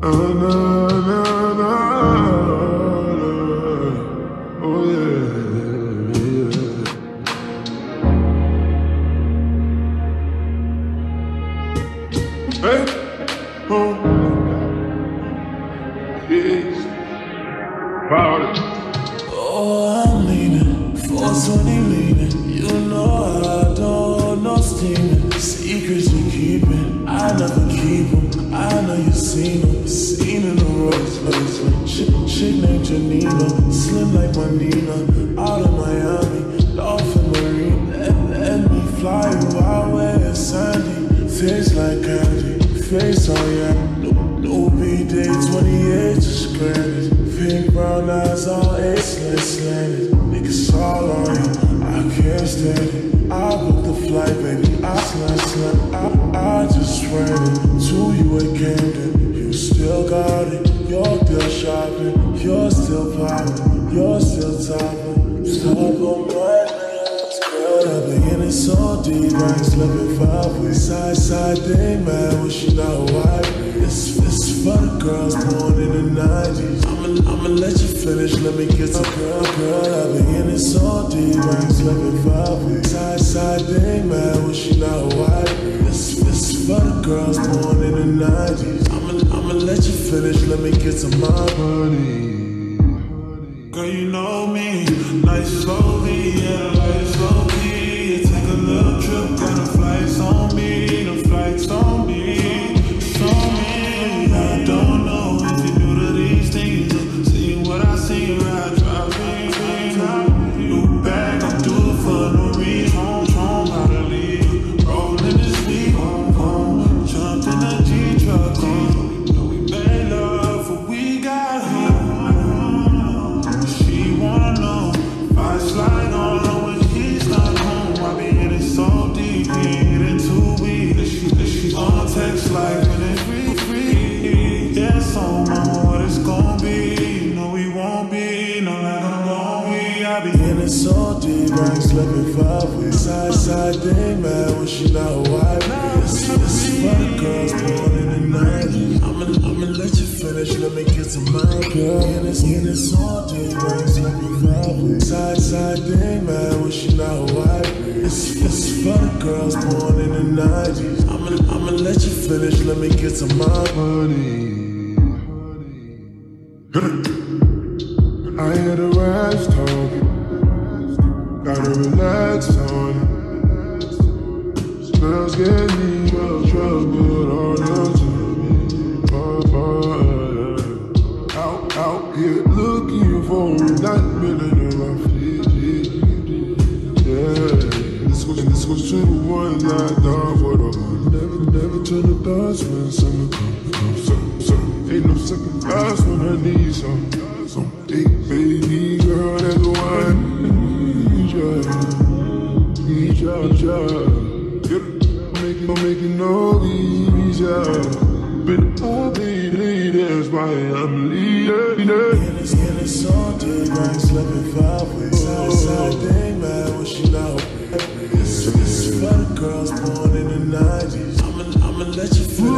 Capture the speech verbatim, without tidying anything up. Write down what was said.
na, na, na, na. Oh yeah, yeah. Hey, oh, yes, powder. Oh, I'm leaving, four twenty leaving. You know I don't know steaming. Secrets we keeping, I never keep them. I know you seen them, seen in the Rolls Royce. Chick, chick named Janina, slim like my Nina. Out of Miami, Dolphin Marine. Let, let me fly you out where it's sandy. Face like candy, face on ya. No, no B-Day, twenty-eight, just granted. Pink brown eyes, all aceless slanted. Niggas all on you, I can't stand it. I booked the flight, baby, I slide, slide. I, I just ran it to you at Camden. You still got it, you're still shopping. You're still popping, you're still topping. Stop on my nails, girl, I've been in it so deep. I ain't slept five weeks. Side, side, they mad when she not white. It's, it's for the girls born in the nineties. I'ma, I'ma let you finish, let me get to girl, girl. I've been in it so deep, I ain't slept in five weeks. Side, side, they mad when she not white. It's, it's for the girls born in the nineties. I'ma, I'ma let you finish, let me get to my money. Girl, you know me, life slowly, yeah, life slowly. You take a little trip, got the flights on me, the flights on me. So deep, I ain't slept in five weeks. Side, side, they mad when she not white. It's, it's for the girls born in the nineties. I'ma, I'ma let you finish, let me get to my girl. And it's, and it's so deep, I ain't slept in five weeks. Side, side, they mad when she not white. It's, it's for the girls born in the nineties. I'ma, I'ma let you finish, let me get to my money. I hear the rats talking. Gotta relax on it. Smells get me well trouble on the T V. Oh, oh, out, out here looking for that million in my feet. Yeah, this goes, this goes to the ones I thought would have never, never turn the thoughts when someone comes. So, so, ain't no second thoughts when I need some, some big baby girl that's one. Each other, I'm making no easier. But all day, that's why I'm leader. And it's, and it's so deep, I ain't slept in five weeks. Side, side, they mad when she not. It's, it's for the girls born in the nineties. I'ma, I'ma let you feel